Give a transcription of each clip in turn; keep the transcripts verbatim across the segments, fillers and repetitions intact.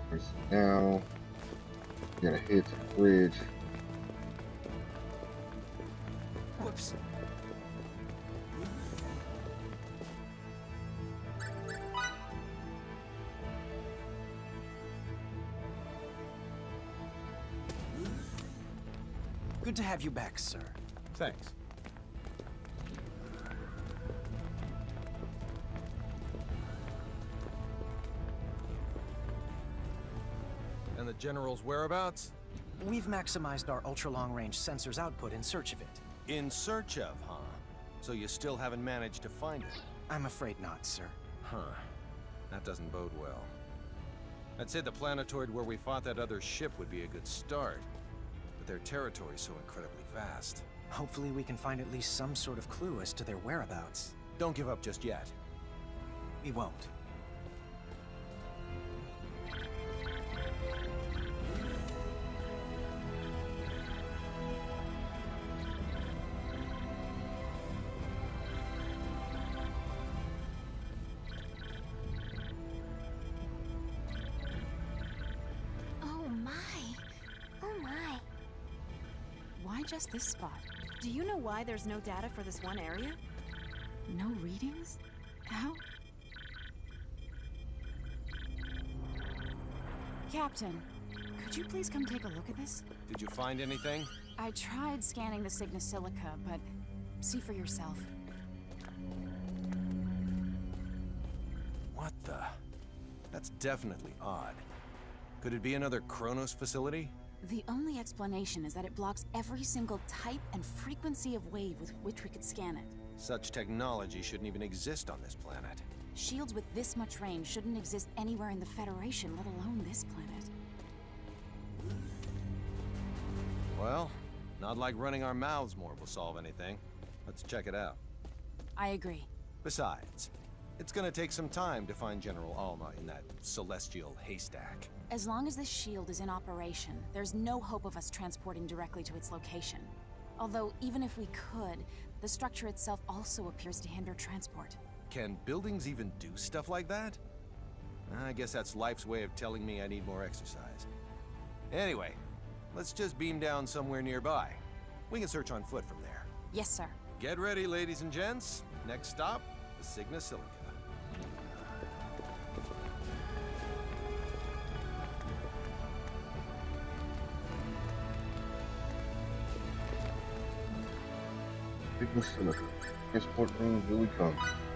Press now. You gotta hit the bridge. Whoops. Good to have you back, sir. Thanks. And the General's whereabouts? We've maximized our ultra-long-range sensors output in search of it. In search of, huh? So you still haven't managed to find it? I'm afraid not, sir. Huh. That doesn't bode well. I'd say the planetoid where we fought that other ship would be a good start. But their territory's so incredibly vast. Hopefully we can find at least some sort of clue as to their whereabouts. Don't give up just yet. We won't. Why just this spot? Do you know why there's no data for this one area? No readings? How? Captain, could you please come take a look at this? Did you find anything? I tried scanning the Cygnus Silica, but see for yourself. What the? That's definitely odd. Could it be another Kronos facility? The only explanation is that it blocks every single type and frequency of wave with which we could scan it. Such technology shouldn't even exist on this planet. Shields with this much range shouldn't exist anywhere in the Federation, let alone this planet. Well, not like running our mouths more will solve anything. Let's check it out. I agree. Besides, it's gonna take some time to find General Alma in that celestial haystack. As long as this shield is in operation, there's no hope of us transporting directly to its location. Although, even if we could, the structure itself also appears to hinder transport. Can buildings even do stuff like that? I guess that's life's way of telling me I need more exercise. Anyway, let's just beam down somewhere nearby. We can search on foot from there. Yes, sir. Get ready, ladies and gents. Next stop, the Cygnus Silica. Cygnus Silica. Transport room, here we come.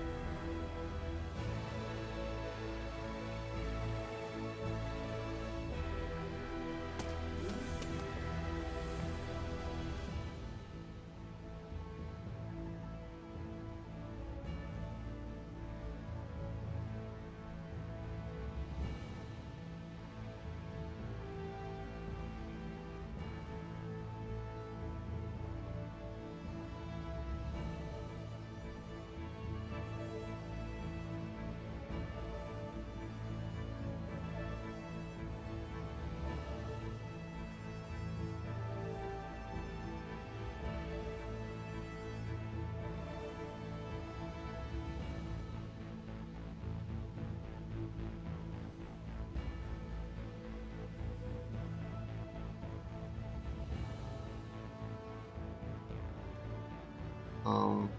Um,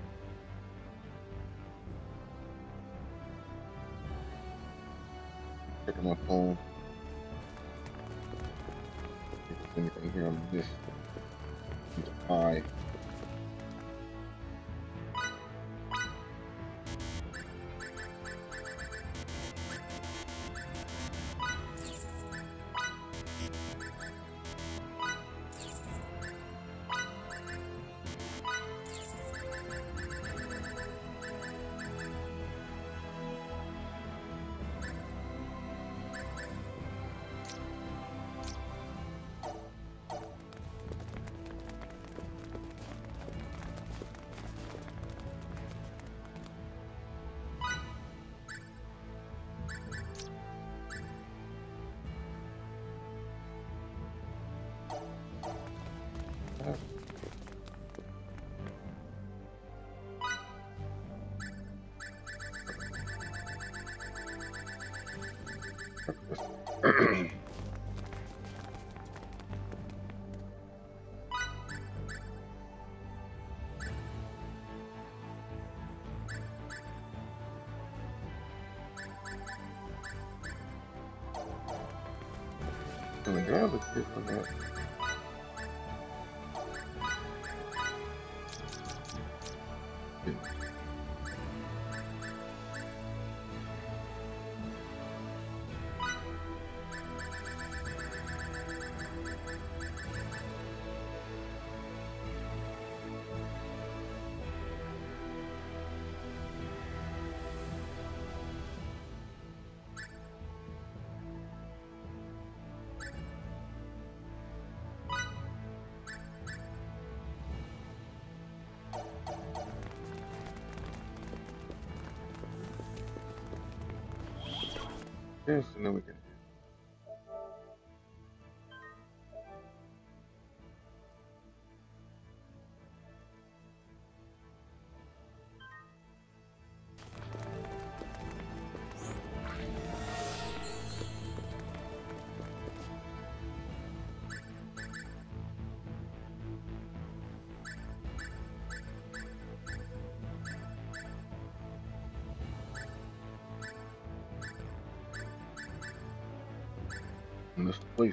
checking my phone. If there's anything here on this eye. Can I grab a kit for that? Yes, and then we can. Mister Police.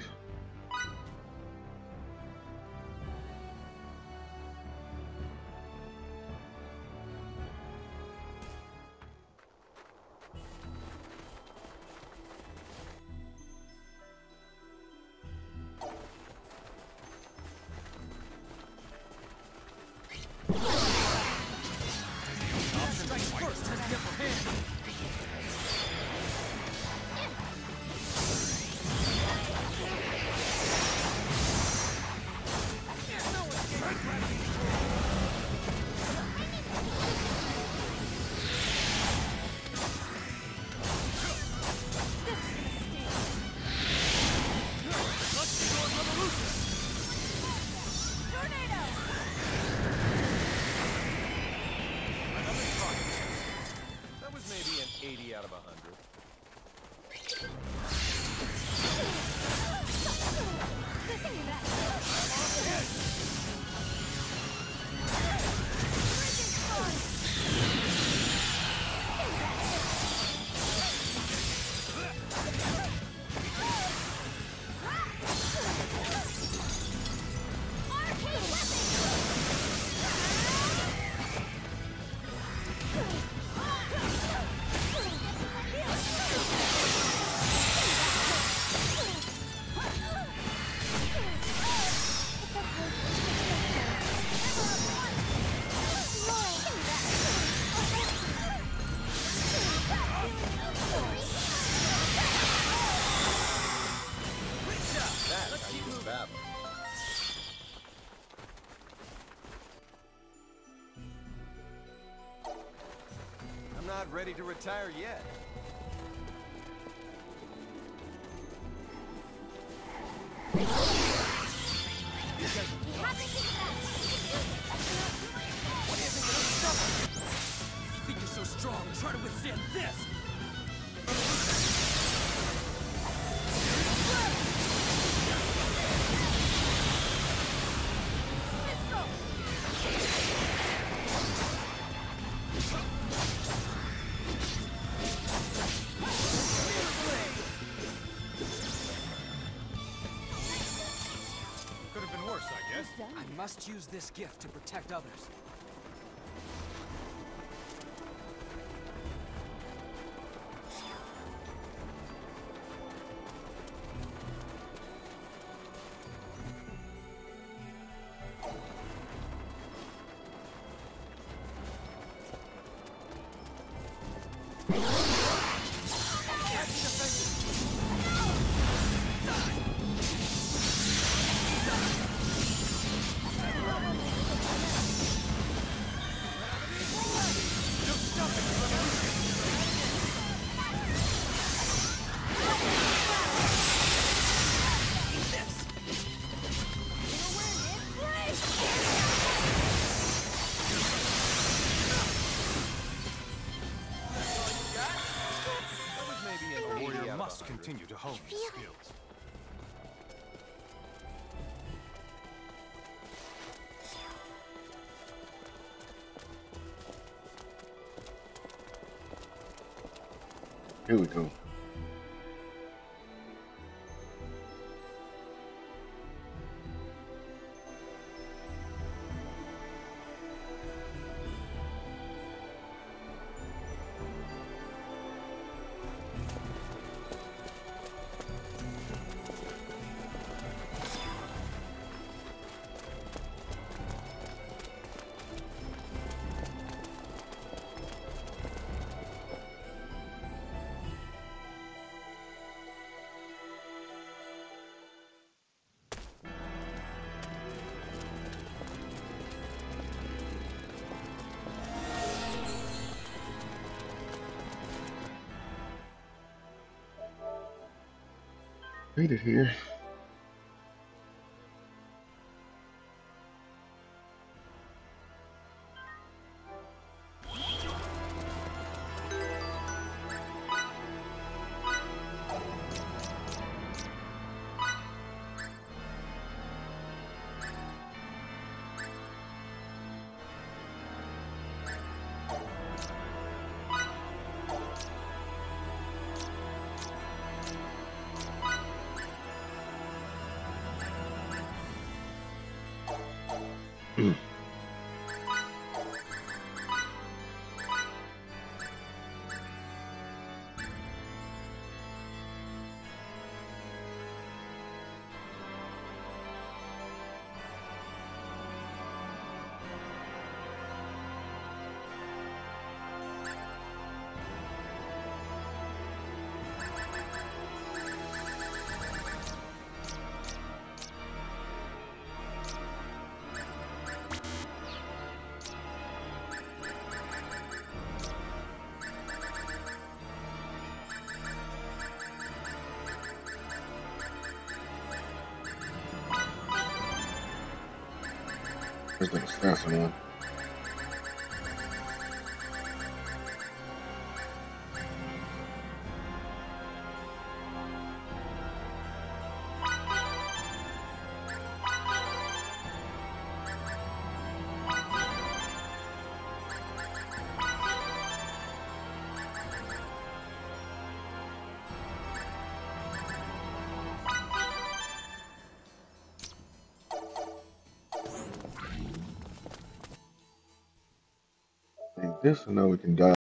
eighty out of one hundred. I'm not ready to retire yet. What is it? Stop it! You think you're so strong? Try to withstand this! Could have been worse, I guess. I must use this gift to protect others. must continue to hone these skills. Here we go. Made it here. There's the assassin one. This, I know we can die.